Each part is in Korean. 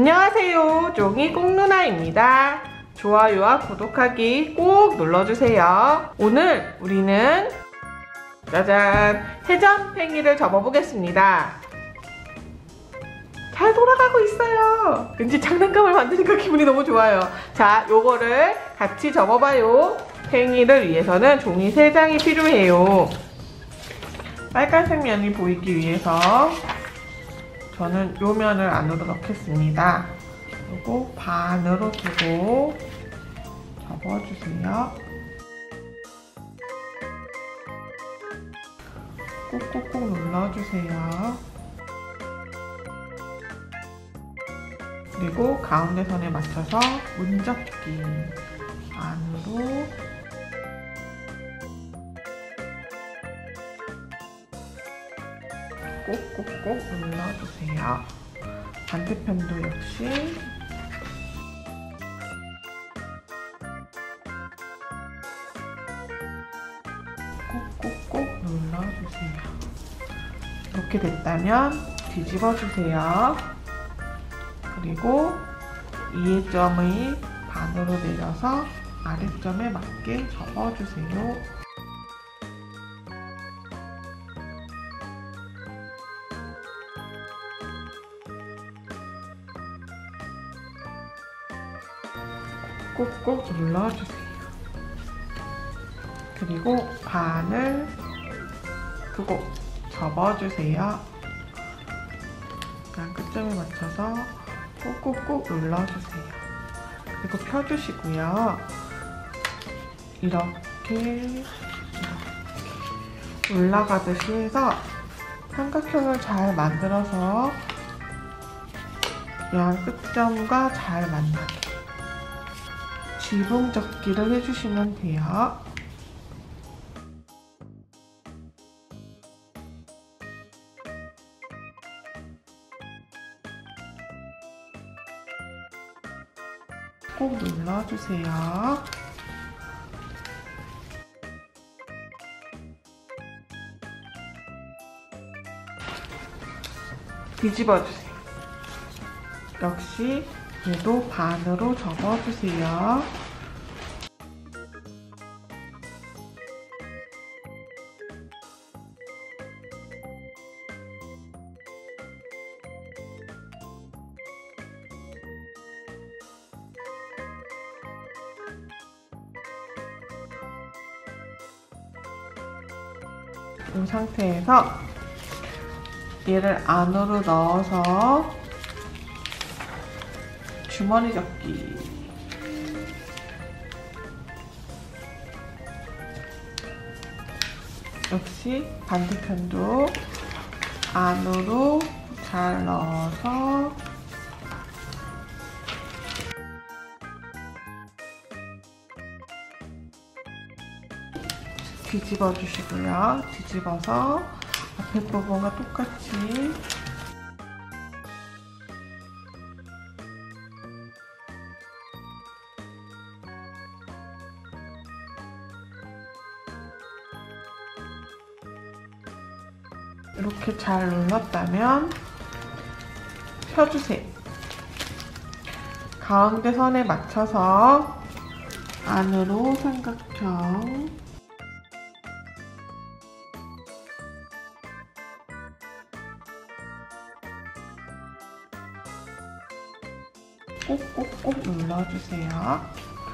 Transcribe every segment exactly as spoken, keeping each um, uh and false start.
안녕하세요, 종이 꽁누나입니다. 좋아요와 구독하기 꼭 눌러주세요. 오늘 우리는 짜잔! 해전팽이를 접어보겠습니다. 잘 돌아가고 있어요. 왠지 장난감을 만드니까 기분이 너무 좋아요. 자, 요거를 같이 접어봐요. 팽이를 위해서는 종이 세 장이 필요해요. 빨간색 면이 보이기 위해서 저는 요 면을 안으로 넣겠습니다. 그리고 반으로 두고 접어주세요. 꾹꾹꾹 눌러주세요. 그리고 가운데 선에 맞춰서 문접기 안으로 꾹꾹꾹 눌러주세요. 반대편도 역시 꾹꾹꾹 눌러주세요. 이렇게 됐다면 뒤집어주세요. 그리고 위에점의 반으로 내려서 아래점에 맞게 접어주세요. 꾹꾹 눌러주세요. 그리고 반을 두고 접어주세요. 그냥 끝점에 맞춰서 꾹꾹꾹 눌러주세요. 그리고 펴주시고요. 이렇게, 이렇게 올라가듯이 해서 삼각형을 잘 만들어서 양 끝점과 잘 만나게 지붕 접기를 해주시면 돼요. 꼭 눌러주세요. 뒤집어주세요. 역시 얘도 반으로 접어주세요. 이 상태에서 얘를 안으로 넣어서 주머니 접기. 역시 반대편도 안으로 잘 넣어서 뒤집어 주시고요. 뒤집어서 앞에 부분과 똑같이 이렇게 잘 눌렀다면 펴주세요. 가운데 선에 맞춰서 안으로 삼각형 꾹꾹꾹 눌러주세요.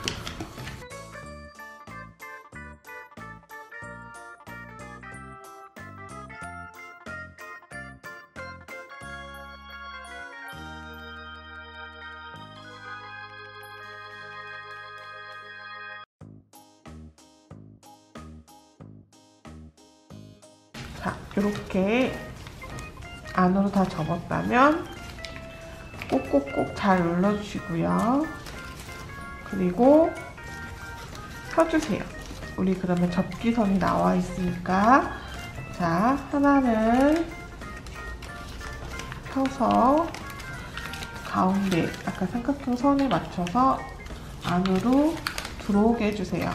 자, 이렇게 안으로 다 접었다면 꼭꼭꼭 잘 눌러주시고요. 그리고 펴주세요. 우리 그러면 접기선이 나와 있으니까 자, 하나는 펴서 가운데 아까 삼각형 선에 맞춰서 안으로 들어오게 해주세요.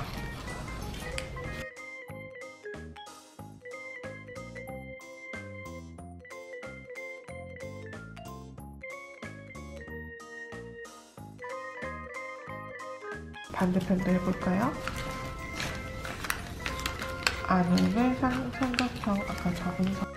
반대편도 해볼까요? 안을 상, 삼각형 아까 접은 선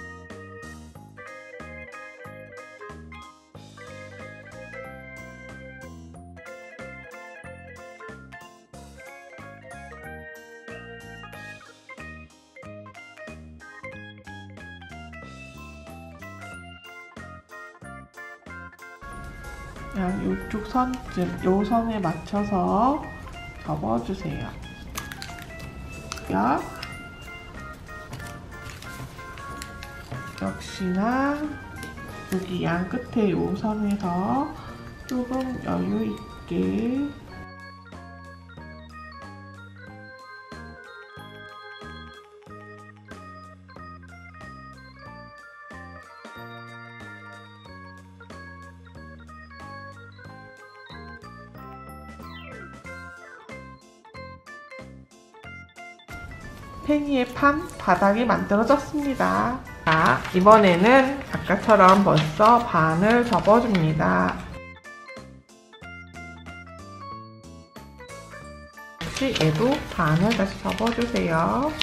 그냥 이쪽 선쯤, 요 선에 맞춰서 접어주세요. 야, 역시나 여기 양 끝에 요 선에서 조금 여유 있게 팽이의 판 바닥이 만들어졌습니다. 자, 이번에는 아까처럼 벌써 반을 접어줍니다. 역시 얘도 반을 다시 접어주세요.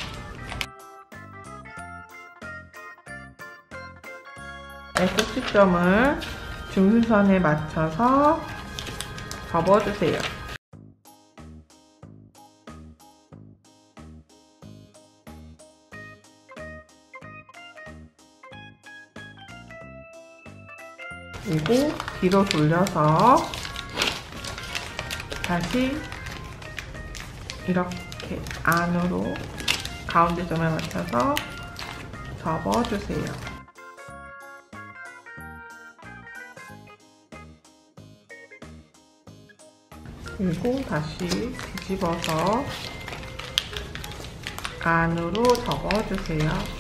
꼭지점을 중심선에 맞춰서 접어주세요. 그리고 뒤로 돌려서 다시 이렇게 안으로 가운데 점에 맞춰서 접어주세요. 그리고 다시 뒤집어서 안으로 접어주세요.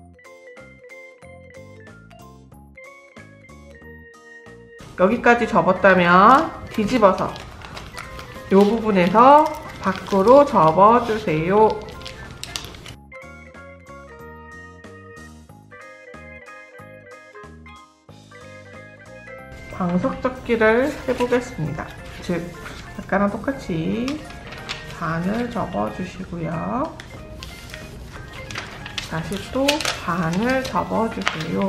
여기까지 접었다면 뒤집어서 이 부분에서 밖으로 접어주세요. 방석 접기를 해보겠습니다. 즉, 아까랑 똑같이 반을 접어주시고요. 다시 또 반을 접어주세요.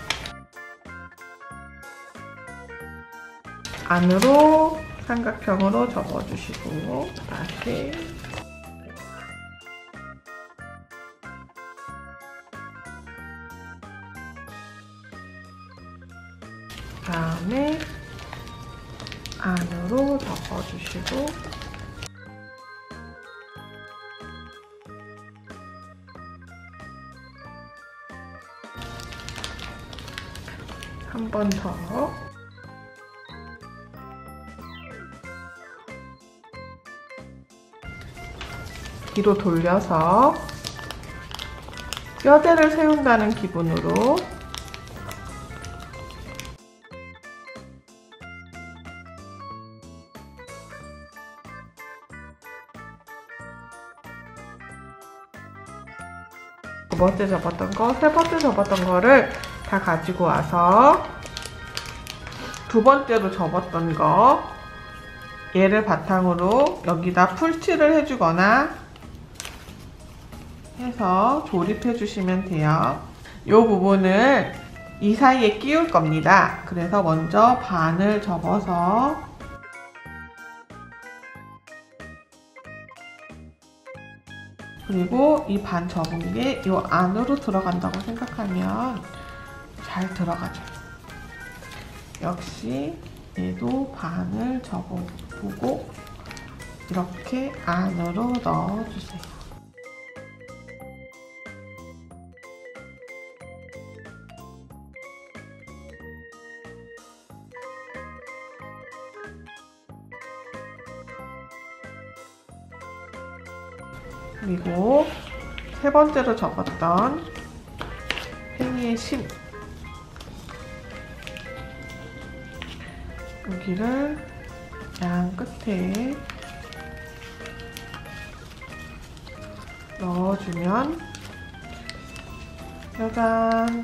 안으로 삼각형으로 접어주시고 다시 다음에 안으로 접어주시고 한 번 더 뒤로 돌려서 뼈대를 세운다는 기분으로 두 번째 접었던 거, 세 번째 접었던 거를 다 가지고 와서 두 번째로 접었던 거 얘를 바탕으로 여기다 풀칠을 해주거나 해서 조립해 주시면 돼요. 이 부분을 이 사이에 끼울 겁니다. 그래서 먼저 반을 접어서 그리고 이 반 접은 게 이 안으로 들어간다고 생각하면 잘 들어가죠. 역시 얘도 반을 접어보고 이렇게 안으로 넣어주세요. 그리고 세 번째로 접었던 팽이의 심 여기를 양 끝에 넣어주면 짜잔!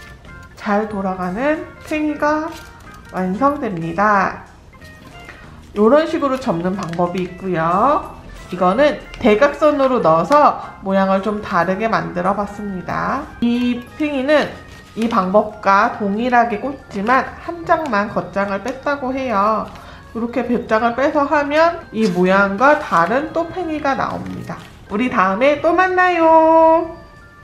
잘 돌아가는 팽이가 완성됩니다. 이런 식으로 접는 방법이 있고요. 이거는 대각선으로 넣어서 모양을 좀 다르게 만들어 봤습니다. 이 팽이는 이 방법과 동일하게 꽂지만 한 장만 겉장을 뺐다고 해요. 이렇게 뱃장을 빼서 하면 이 모양과 다른 또 팽이가 나옵니다. 우리 다음에 또 만나요.